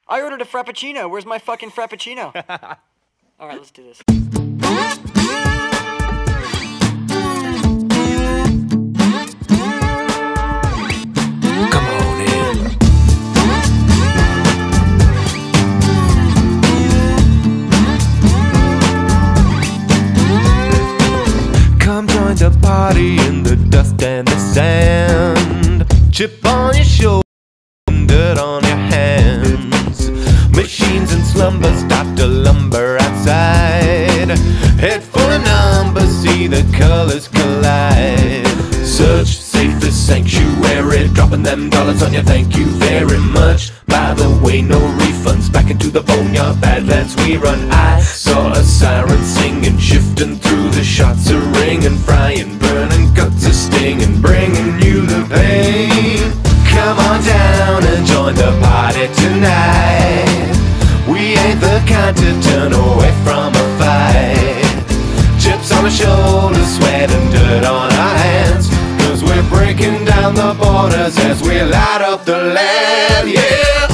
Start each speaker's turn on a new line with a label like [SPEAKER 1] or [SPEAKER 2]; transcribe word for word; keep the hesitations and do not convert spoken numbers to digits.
[SPEAKER 1] I ordered a Frappuccino. Where's my fucking Frappuccino? Alright, let's do this.
[SPEAKER 2] Come on in. Come join the party in the dust and the sand. Chip on your shoulder, dirt on your hands. Machines in slumber start to lumber outside. Head full of numbers, see the colors collide. Search safest sanctuary, dropping them dollars on you, thank you very much. By the way, no refunds, back into the boneyard, badlands we run. I saw a siren singing, shifting through the shots, a ringing, frying, burning, guts a stinging, bringing you the pain. Come on down and join the party tonight. We ain't the kind to turn away from a fight. Chips on the shoulders, sweat and dirt on our hands, 'cause we're breaking down the borders as we light up the land, yeah.